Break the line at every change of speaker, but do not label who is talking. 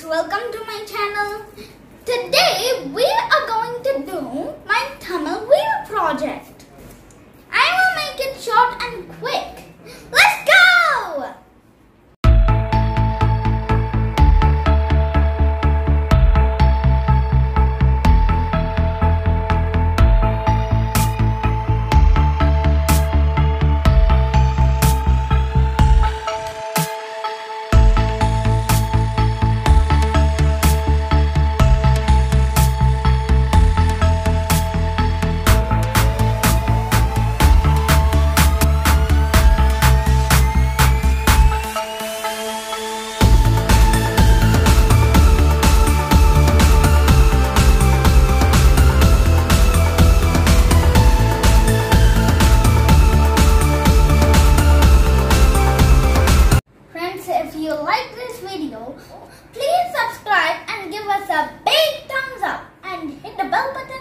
welcome to my channel. Today we are going to do my Tamil wheel project. I will make it short and quick. Let's go! If you like this video, please subscribe and give us a big thumbs up and hit the bell button